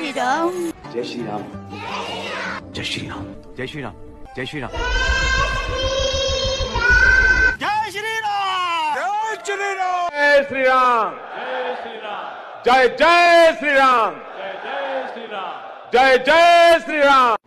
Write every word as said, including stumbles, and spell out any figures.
Ram. Jai Shri Ram. Jai Shri Ram. Jai Shri Ram. Jai Shri Ram. Jai Shri Ram. Jai Shri Ram. Jai Shri Ram. Jai Shri Ram. Jai Jai Shri Ram. Jai Jai Shri Ram. Jai Jai Shri Ram.